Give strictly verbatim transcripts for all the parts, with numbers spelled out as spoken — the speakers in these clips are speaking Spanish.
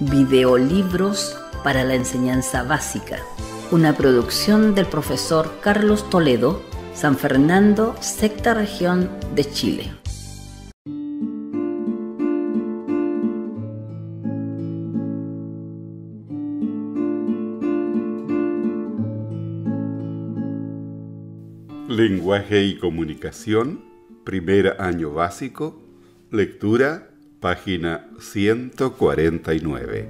Videolibros para la enseñanza básica, una producción del profesor Carlos Toledo, San Fernando, sexta región de Chile. Lenguaje y comunicación, primer año básico, lectura, página ciento cuarenta y nueve.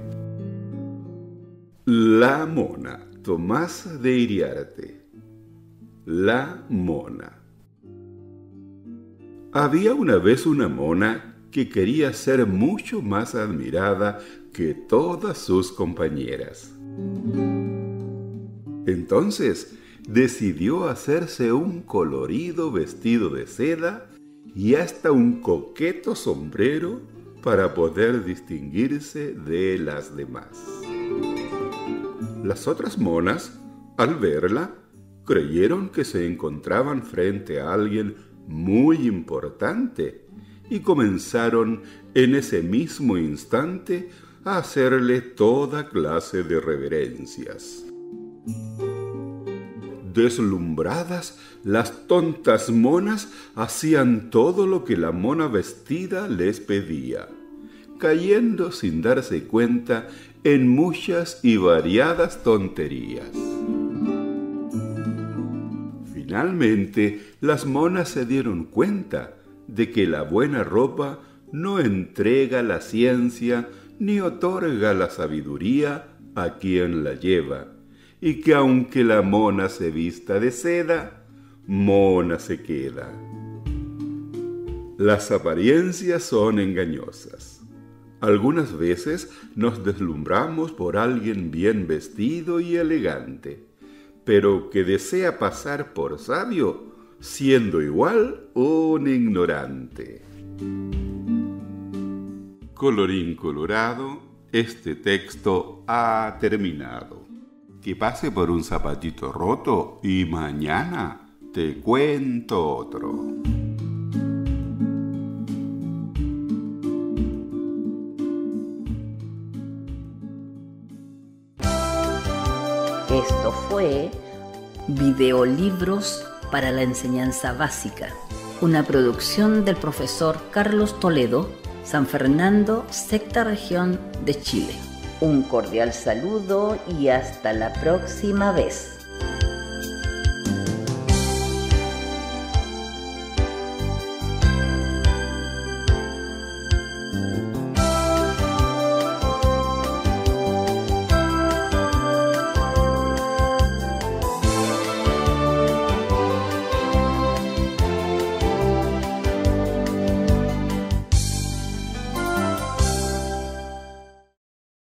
La mona, Tomás de Iriarte. La mona. Había una vez una mona que quería ser mucho más admirada que todas sus compañeras. Entonces, decidió hacerse un colorido vestido de seda y hasta un coqueto sombrero para poder distinguirse de las demás. Las otras monas, al verla, creyeron que se encontraban frente a alguien muy importante y comenzaron en ese mismo instante a hacerle toda clase de reverencias. Deslumbradas, las tontas monas hacían todo lo que la mona vestida les pedía, cayendo sin darse cuenta en muchas y variadas tonterías. Finalmente, las monas se dieron cuenta de que la buena ropa no entrega la ciencia ni otorga la sabiduría a quien la lleva, y que aunque la mona se vista de seda, mona se queda. Las apariencias son engañosas. Algunas veces nos deslumbramos por alguien bien vestido y elegante, pero que desea pasar por sabio, siendo igual un ignorante. Colorín colorado, este texto ha terminado. Que pase por un zapatito roto y mañana te cuento otro. Esto fue Videolibros para la enseñanza básica, una producción del profesor Carlos Toledo, San Fernando, sexta región de Chile. Un cordial saludo y hasta la próxima vez.